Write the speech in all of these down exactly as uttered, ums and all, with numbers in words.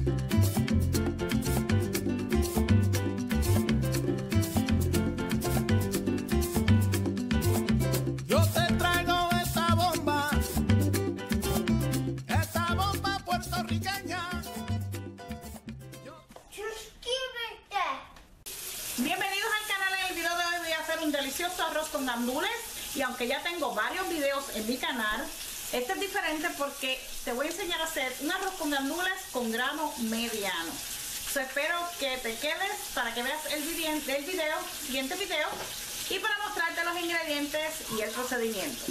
Yo te traigo esta bomba, esta bomba puertorriqueña. Yo... Suscríbete. Bienvenidos al canal. En el video de hoy voy a hacer un delicioso arroz con gandules. Y aunque ya tengo varios videos en mi canal, este es diferente porque te voy a enseñar a hacer un arroz con gandules con grano mediano. So, espero que te quedes para que veas el video, el video, siguiente video, y para mostrarte los ingredientes y el procedimiento.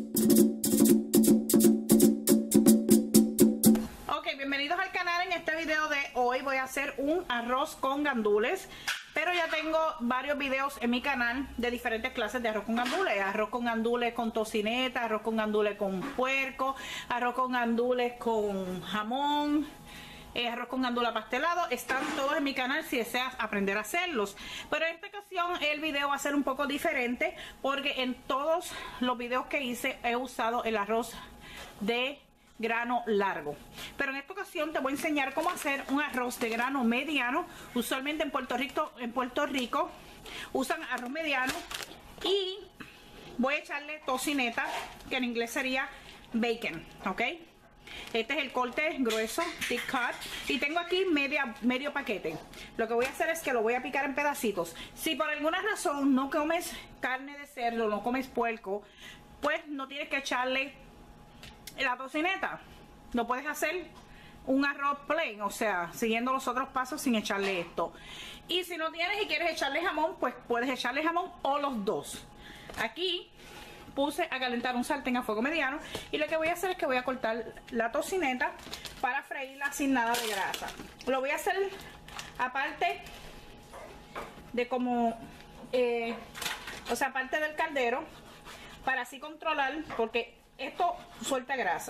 Ok, bienvenidos al canal. En este video de hoy voy a hacer un arroz con gandules. Pero ya tengo varios videos en mi canal de diferentes clases de arroz con gandules. Arroz con gandules con tocineta, arroz con gandules con puerco, arroz con gandules con jamón, eh, arroz con gandules pastelado. Están todos en mi canal si deseas aprender a hacerlos. Pero en esta ocasión el video va a ser un poco diferente porque en todos los videos que hice he usado el arroz de grano largo, pero en esta ocasión te voy a enseñar cómo hacer un arroz de grano mediano. Usualmente en Puerto Rico en Puerto Rico usan arroz mediano, y voy a echarle tocineta, que en inglés sería bacon. Ok, este es el corte grueso, thick cut, y tengo aquí media, medio paquete. Lo que voy a hacer es que lo voy a picar en pedacitos. Si por alguna razón no comes carne de cerdo, no comes puerco, pues no tienes que echarle la tocineta. No puedes hacer un arroz plain, o sea, siguiendo los otros pasos sin echarle esto. Y si no tienes y quieres echarle jamón, pues puedes echarle jamón o los dos. Aquí puse a calentar un sartén a fuego mediano, y lo que voy a hacer es que voy a cortar la tocineta para freírla sin nada de grasa. Lo voy a hacer aparte de como eh, o sea, aparte del caldero, para así controlar, porque esto suelta grasa.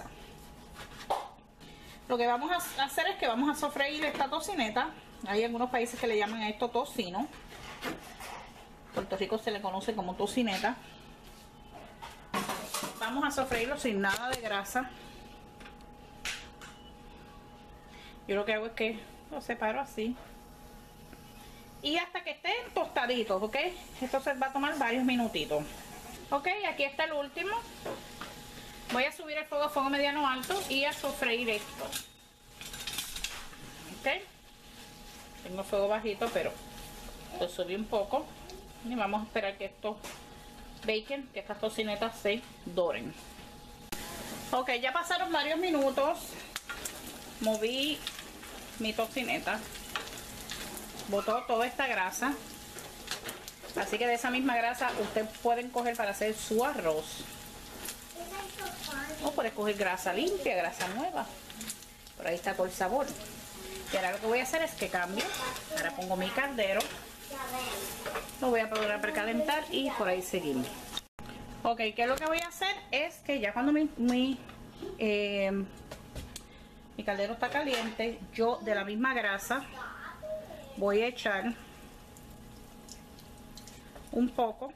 Lo que vamos a hacer es que vamos a sofreír esta tocineta. Hay algunos países que le llaman a esto tocino. Puerto Rico se le conoce como tocineta. Vamos a sofreírlo sin nada de grasa. Yo lo que hago es que lo separo así, y hasta que estén tostaditos, ¿ok? Esto se va a tomar varios minutitos. Ok, aquí está el último. Voy a subir el fuego a fuego mediano alto y a sofreír esto. Ok, tengo fuego bajito, pero lo subí un poco, y vamos a esperar que estos bacon, que estas tocinetas se doren. Ok, ya pasaron varios minutos. Moví mi tocineta, botó toda esta grasa, así que de esa misma grasa ustedes pueden coger para hacer su arroz. O puedes coger grasa limpia, grasa nueva. Por ahí está todo el sabor. Y ahora lo que voy a hacer es que cambio. Ahora pongo mi caldero. Lo voy a poner a precalentar y por ahí seguimos. Ok, ¿qué es lo que voy a hacer? Es que ya cuando mi, mi, eh, mi caldero está caliente, yo de la misma grasa voy a echar un poco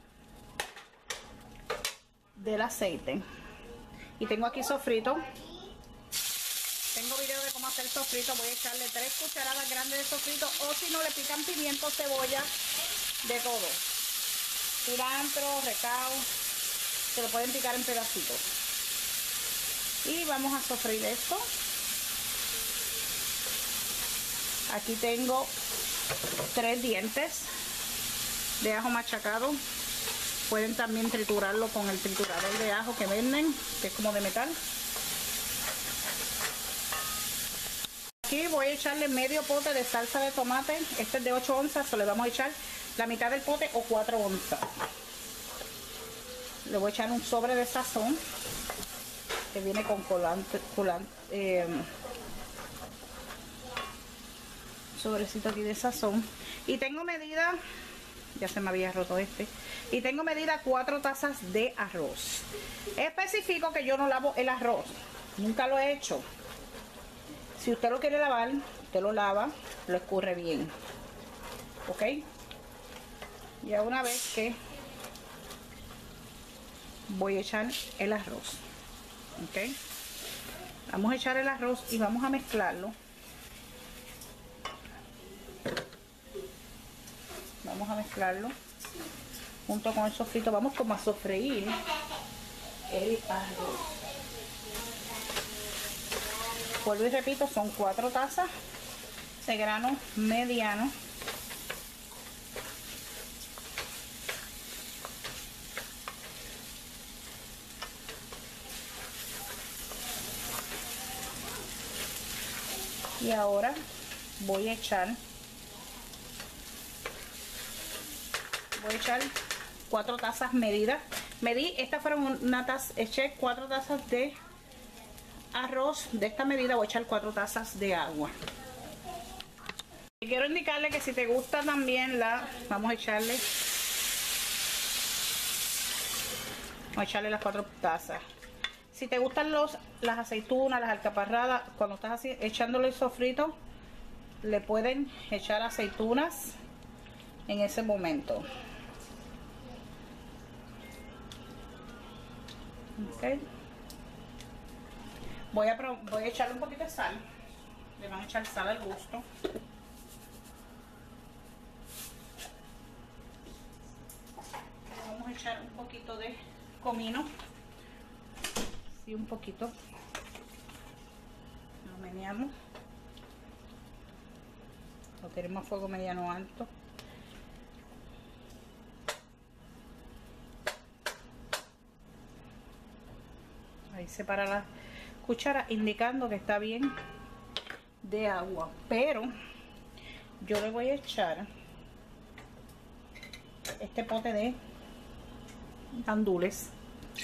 del aceite. Y tengo aquí sofrito. Tengo video de cómo hacer sofrito. Voy a echarle tres cucharadas grandes de sofrito, o si no le pican pimiento, cebolla, de todo. Cilantro, recao, se lo pueden picar en pedacitos. Y vamos a sofreír esto. Aquí tengo tres dientes de ajo machacado. Pueden también triturarlo con el triturador de ajo que venden, que es como de metal. Aquí voy a echarle medio pote de salsa de tomate. Este es de ocho onzas, o le vamos a echar la mitad del pote o cuatro onzas. Le voy a echar un sobre de sazón que viene con colante, colante eh, sobrecito aquí de sazón. Y tengo medida, ya se me había roto este, y tengo medida cuatro tazas de arroz. Especifico que yo no lavo el arroz, nunca lo he hecho. Si usted lo quiere lavar, usted lo lava, lo escurre bien, ok. Ya una vez que voy a echar el arroz, ok, vamos a echar el arroz y vamos a mezclarlo a mezclarlo junto con el sofrito. Vamos como a sofreír el arroz. Vuelvo y repito, son cuatro tazas de grano mediano. Y ahora voy a echar voy a echar cuatro tazas medidas. Medí, estas fueron una taza, eché cuatro tazas de arroz de esta medida. Voy a echar cuatro tazas de agua. Y quiero indicarle que si te gusta también la, vamos a echarle, vamos a echarle las cuatro tazas. Si te gustan los, las aceitunas, las alcaparradas, cuando estás así echándole el sofrito, le pueden echar aceitunas en ese momento. Okay. Voy a, voy a echarle un poquito de sal. Le van a echar sal al gusto. Vamos a echar un poquito de comino. Sí, un poquito. Lo meneamos. Lo tenemos a fuego mediano alto. Ahí separa la cuchara indicando que está bien de agua, pero yo le voy a echar este pote de gandules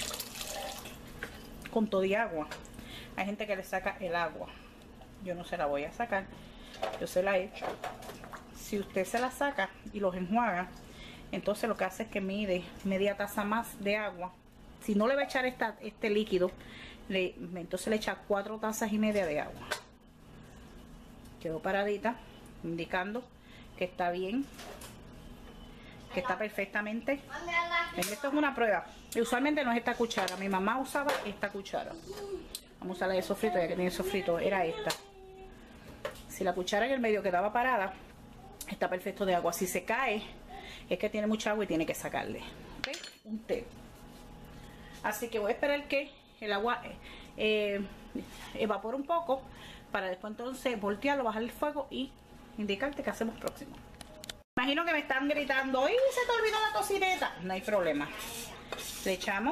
con todo y agua. Hay gente que le saca el agua, yo no se la voy a sacar, yo se la echo. Si usted se la saca y los enjuaga, entonces lo que hace es que mide media taza más de agua. Si no le va a echar esta, este líquido, le, entonces le echa cuatro tazas y media de agua. Quedó paradita, indicando que está bien, que está perfectamente. Esto es una prueba. Y usualmente no es esta cuchara. Mi mamá usaba esta cuchara. Vamos a usar la de sofrito, ya que tiene sofrito. Era esta. Si la cuchara en el medio quedaba parada, está perfecto de agua. Si se cae, es que tiene mucha agua y tiene que sacarle. ¿Okay? Un té. Así que voy a esperar que el agua eh, evapore un poco para después entonces voltearlo, bajar el fuego y indicarte qué hacemos próximo. Imagino que me están gritando, ¡y se te olvidó la tocineta! No hay problema. Le echamos.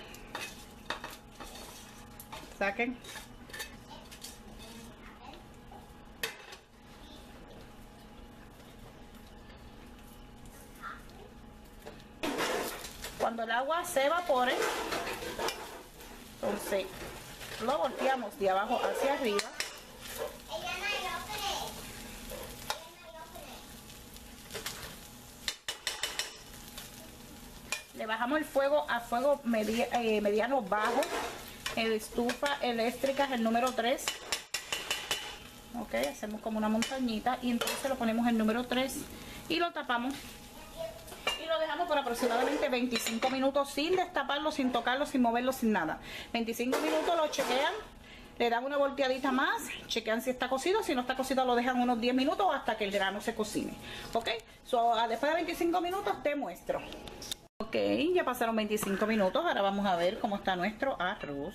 Saquen. Cuando el agua se evapore, entonces lo volteamos de abajo hacia arriba. Le bajamos el fuego a fuego media, eh, mediano bajo. El estufa eléctrica es el número tres. Ok, hacemos como una montañita y entonces lo ponemos en número tres y lo tapamos. Y lo dejamos por aproximadamente veinticinco minutos sin destaparlo, sin tocarlo, sin moverlo, sin nada. veinticinco minutos, lo chequean, le dan una volteadita más, chequean si está cocido, si no está cocido lo dejan unos diez minutos hasta que el grano se cocine. Ok, so, después de veinticinco minutos te muestro. Ok, ya pasaron veinticinco minutos, ahora vamos a ver cómo está nuestro arroz.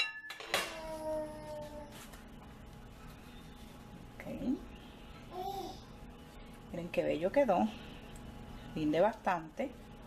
Ok. Miren qué bello quedó. Rinde bastante.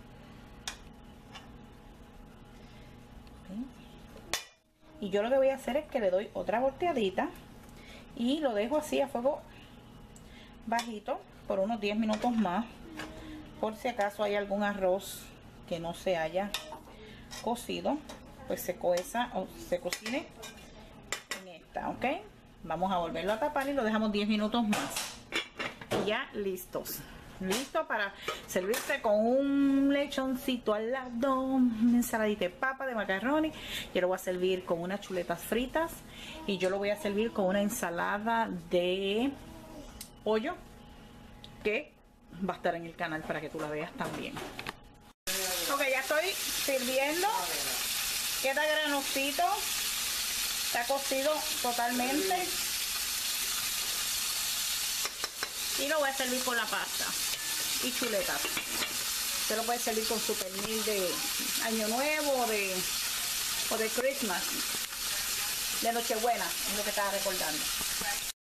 Okay. Y yo lo que voy a hacer es que le doy otra volteadita y lo dejo así a fuego bajito por unos diez minutos más, por si acaso hay algún arroz que no se haya cocido, pues se coeza o se cocine en esta. Ok, vamos a volverlo a tapar y lo dejamos diez minutos más y ya listos. Listo para servirse con un lechoncito al lado, una ensaladita de papa, de macarrones. Yo lo voy a servir con unas chuletas fritas y yo lo voy a servir con una ensalada de pollo que va a estar en el canal para que tú la veas también. Ok, ya estoy sirviendo. Queda granosito, está cocido totalmente y lo voy a servir con la pasta. y chuletas. Usted lo puede servir con su pernil de Año Nuevo o de, o de Christmas, de Nochebuena, es lo que estaba recordando.